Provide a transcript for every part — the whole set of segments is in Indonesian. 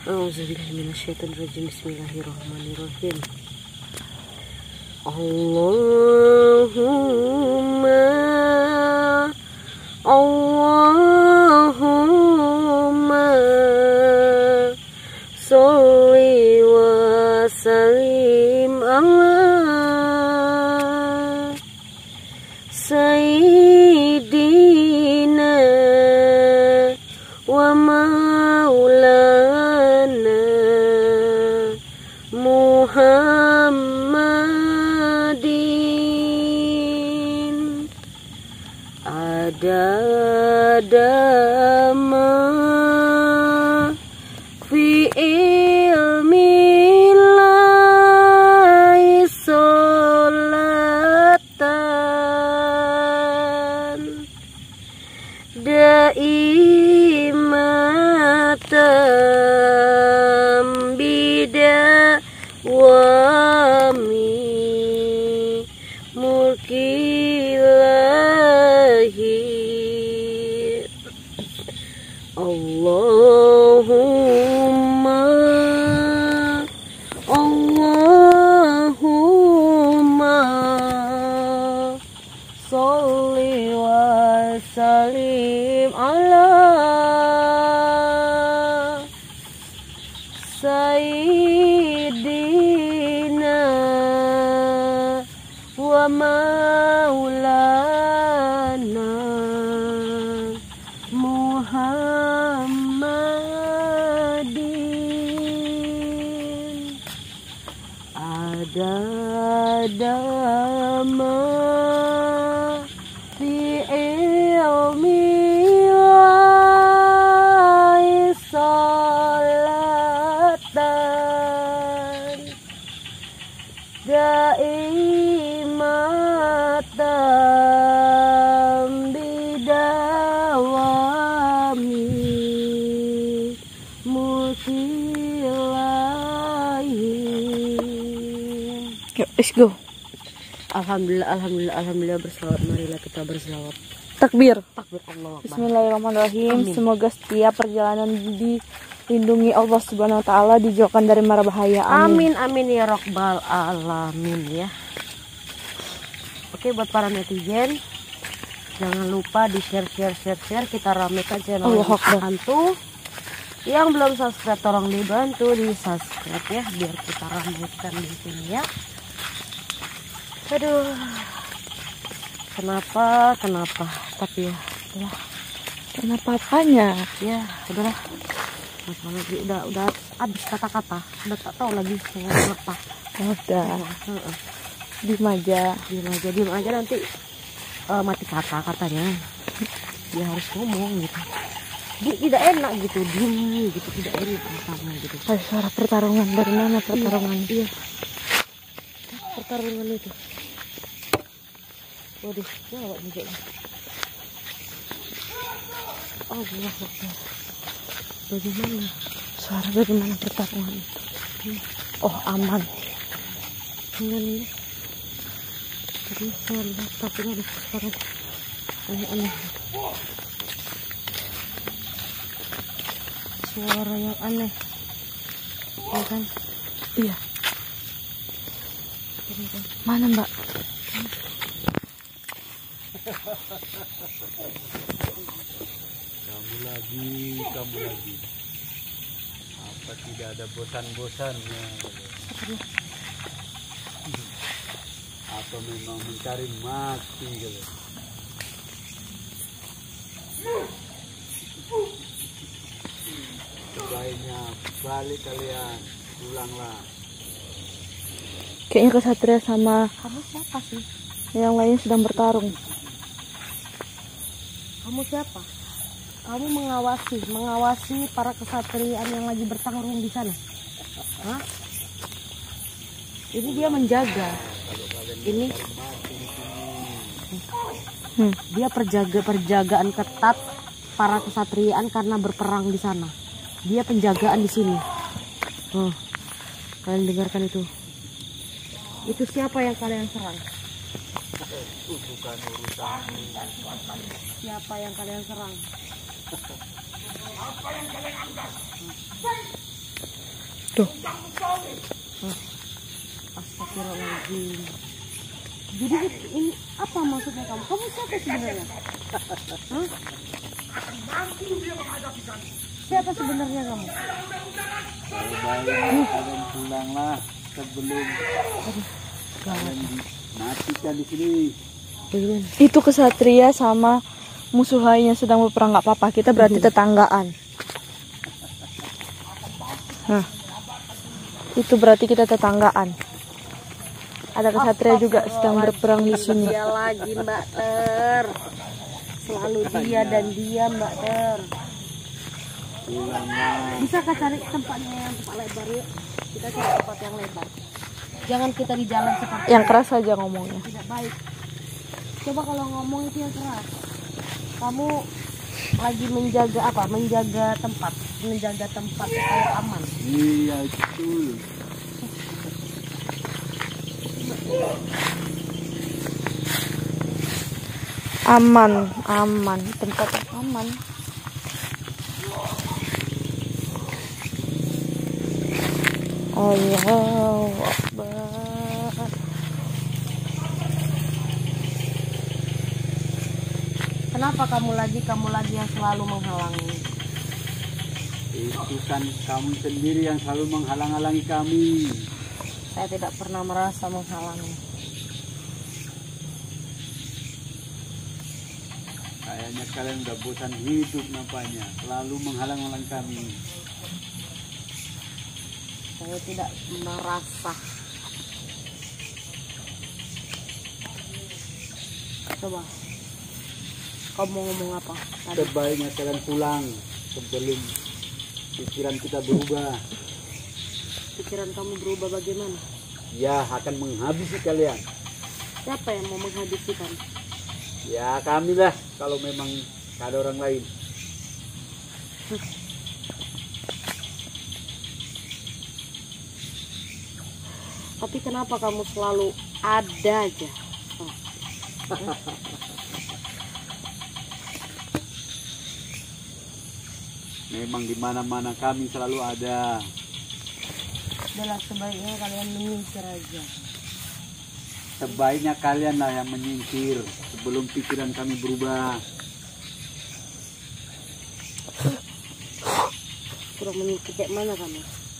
Auzubillahiminasyaitonirrajim. Bismillahirrahmanirrahim. Allahumma sholli wa sallim ala sayyidina wa maulana Muhammadin adadama fi ilmillahi sholatan daimatan bidawami mulkilahi Allahumma sholli wa sallim ala sayyidina wa maulana Muhammadin adadama fi ilmillahi sholatan daimatan bidawami mulkilahi. Yuk, let's go. Alhamdulillah berselawat. Marilah kita berselawat. Takbir. Takbir Allah. Bismillahirrahmanirrahim. Amin. Semoga setiap perjalanan dilindungi Allah Subhanahu wa taala, dijauhkan dari mara bahaya. Amin. Amin ya rabbal alamin ya. Oke, buat para netizen, jangan lupa di share. Kita ramekan channel Allahu Akbar. hantu. Yang belum subscribe tolong dibantu di subscribe ya, biar kita ramekan di sini ya. Aduh, kenapa tapi ya Kenapa apanya? ya udahlah, masalah udah habis kata-kata, udah tak tahu lagi mau apa. Udah, diem aja. Diem aja nanti mati kata katanya. Dia harus ngomong gitu, tidak enak gitu, diem gitu, tidak enak rasanya gitu. Ada suara pertarungan. Dari mana pertarungan? Iya, pertarungan itu. Waduh, gawat juga. Allah Akbar. Bagaimana? Suara bagaimana pertarungan itu? Oh, aman. Enggak nih. Terus suara tapi ada suara aneh-aneh. Suara yang aneh. Ya kan? Iya. Mana, Mbak? Kamu lagi. Apa tidak ada bosan-bosannya? Apa memang mencari mati gitu? Sebaiknya balik kalian, pulanglah. Kayaknya kesatria sama Kamu siapa sih? yang lain sedang bertarung. Kamu siapa? Kamu mengawasi para kesatriaan yang lagi bertarung di sana. Hah? Ini dia menjaga. Ini dia perjagaan ketat para kesatriaan karena berperang di sana. Dia penjagaan di sini. Kalian dengarkan itu. Itu siapa yang kalian serang? Bukan urusanmu. Siapa yang kalian serang? Astagfirullahaladzim. Jadi ini apa maksudnya kamu? Kamu siapa sebenarnya? Hah? Siapa sebenarnya kamu? Kalau baik kalian pulanglah sebelum kalian dimatikan di sini. Itu kesatria sama musuhnya sedang berperang, nggak apa-apa. Kita berarti tetanggaan. Nah, itu berarti kita tetanggaan. Ada kesatria juga sedang berperang di sini. Dia lagi Mbak Ter. Selalu dia dan dia Mbak Ter. Pulanglah. Bisakah cari tempatnya yang tempat lebar yuk? Kita cari tempat yang lebar. Jangan kita di jalan seperti Yang keras aja ngomongnya. tidak baik. Coba kalau ngomong itu yang keras. Kamu lagi menjaga apa? Menjaga tempat supaya aman. Iya betul. Aman, tempat yang aman. Allahu Akbar. Kenapa kamu lagi yang selalu menghalangi? Itu kan kamu sendiri yang selalu menghalang-halangi kami. Saya tidak pernah merasa menghalangi. Kayaknya kalian udah bosan hidup nampaknya. Selalu menghalang-halangi kami. Saya tidak merasa. Coba. Kamu mau ngomong apa tadi? Sebaiknya kalian pulang sebelum pikiran kita berubah. Pikiran kamu berubah bagaimana? Ya akan menghabisi kalian. Siapa yang mau menghabisi kamu? Ya kami lah kalau memang ada orang lain. Tapi kenapa kamu selalu ada aja? Oh. Memang di mana-mana kami selalu ada. Adalah sebaiknya kalian menyingkir aja. Sebaiknya kalian lah yang menyingkir sebelum pikiran kami berubah. Kurang menyingkir kayak mana kamu?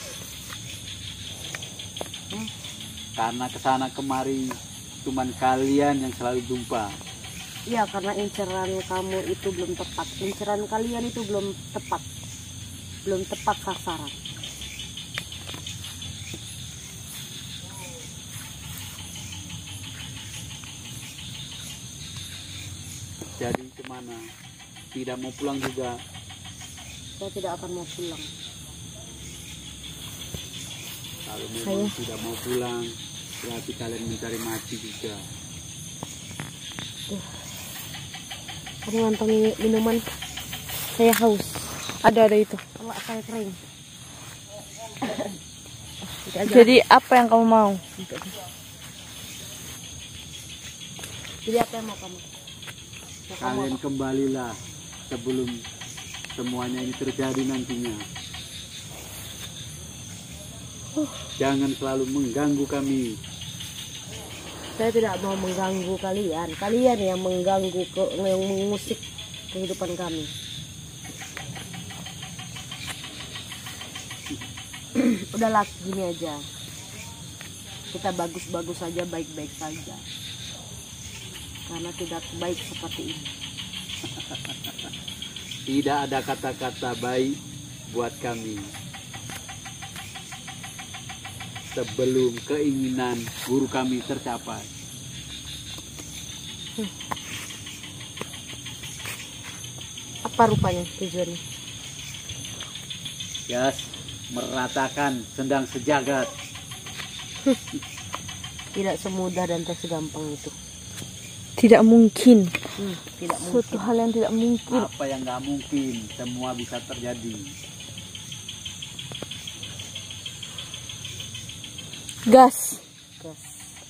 Karena kesana kemari cuman kalian yang selalu jumpa. Iya, karena inceran kamu itu belum tepat. Inceran kalian itu belum tepat. Belum tepat sasaran. Jadi kemana? Tidak mau pulang juga. Saya tidak akan mau pulang. Kalau memang tidak mau pulang, berarti kalian mencari mati juga. Kamu ngantongin minuman. Saya haus. Ada itu. Kalau saya kering. Jadi apa yang kamu mau? Jadi apa yang mau kamu? Kalian kembalilah sebelum semuanya ini terjadi nantinya. Jangan selalu mengganggu kami. Saya tidak mau mengganggu kalian. Kalian yang mengganggu, yang mengusik kehidupan kami. Udahlah, gini aja. Kita bagus-bagus saja, baik-baik saja. Karena tidak baik seperti ini. Tidak ada kata-kata baik buat kami sebelum keinginan guru kami tercapai. Apa rupanya tujuannya? Yes, meratakan sendang sejagat. Tidak semudah dan tak segampang itu. Tidak mungkin. Tidak Suatu mungkin. hal yang tidak mungkin. Apa yang nggak mungkin, semua bisa terjadi. Gas. Gas.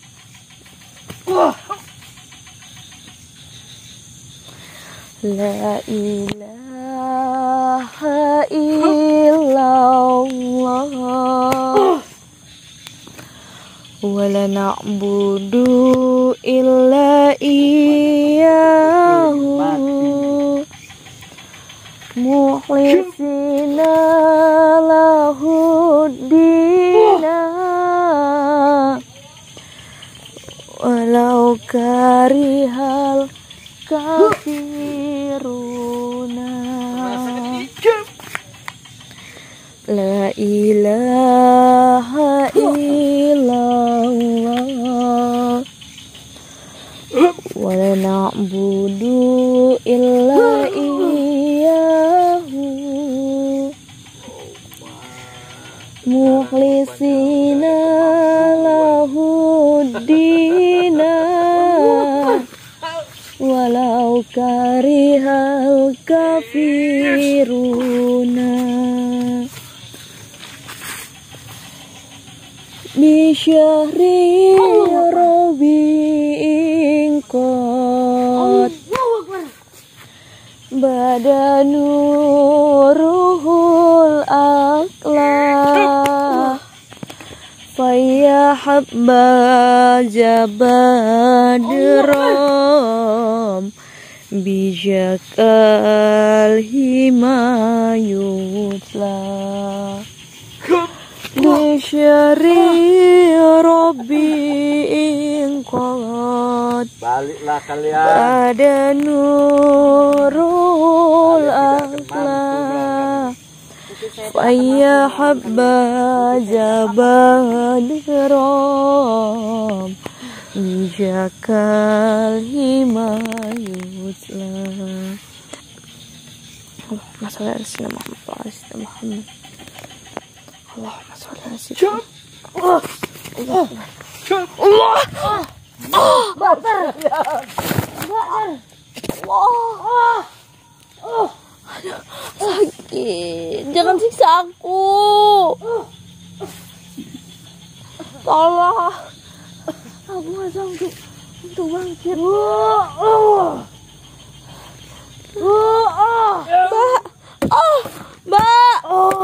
La ilaha illallah wala na'budu illa iyyahu mukhlisina lahuddina walau karihal kafiruna. La ilaha illallah wa la na'budu illa iyyahu mukhlisina lahuddina walau karihal kafiruna. Bi syahri rabi'in qad badanuruhul aqla faya habba jabadram bijakal himayutla. Bisyari Rabbi'in qad Baliklah kalian. ada nurul aqla faya habba jabadram bijakal himayutla. Allahumma sholli ala sayyidina Muhammad wa ala sayyidina Muhammad. Allahumma sholli ala sayyidina Allah. Bakar. Allah. Sakit. Jangan siksa aku. Tolong. Aku nggak sanggup untuk bangkit. Mbak.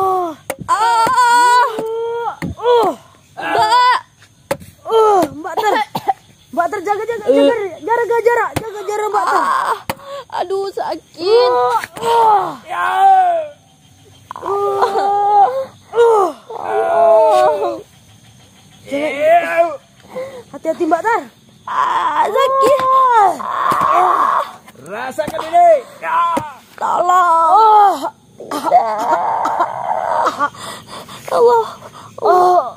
Mbak Ter, jaga jarak Mbak Ter. Aduh sakit. Hati-hati Mbak Ter. Sakit. Rasakan ini. Tolong. Tidak. Allah.